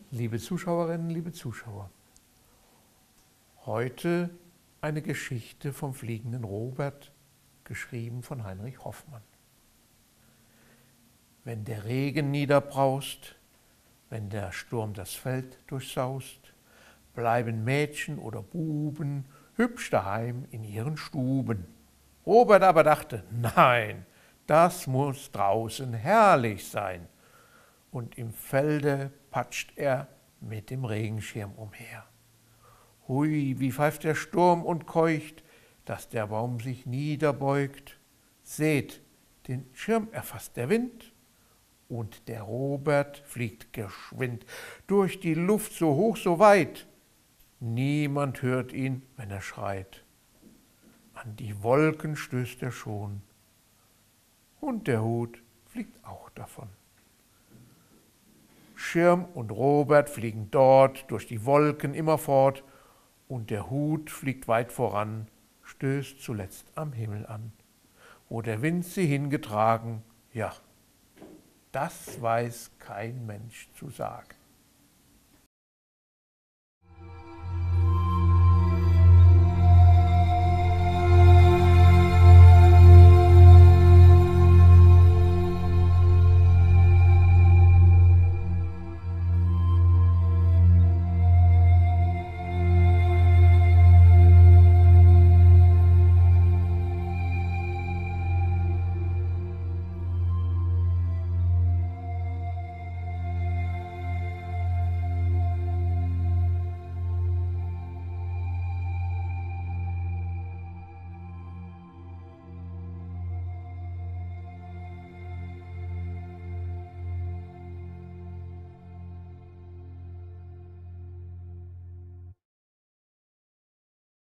Liebe Zuschauerinnen, liebe Zuschauer, heute eine Geschichte vom fliegenden Robert, geschrieben von Heinrich Hoffmann. Wenn der Regen niederbraust, wenn der Sturm das Feld durchsaust, bleiben Mädchen oder Buben hübsch daheim in ihren Stuben. Robert aber dachte, nein, das muss draußen herrlich sein. Und im Felde patscht er mit dem Regenschirm umher. Hui, wie pfeift der Sturm und keucht, dass der Baum sich niederbeugt. Seht, den Schirm erfasst der Wind, und der Robert fliegt geschwind durch die Luft so hoch, so weit. Niemand hört ihn, wenn er schreit. An die Wolken stößt er schon, und der Hut fliegt auch davon. Schirm und Robert fliegen dort durch die Wolken immerfort, und der Hut fliegt weit voran, stößt zuletzt am Himmel an. Wo der Wind sie hingetragen, ja, das weiß kein Mensch zu sagen.